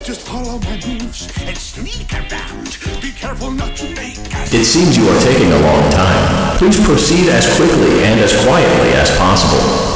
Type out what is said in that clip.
Just follow my moves and sneak around. Be careful not to make us. It seems you are taking a long time. Please proceed as quickly and as quietly as possible.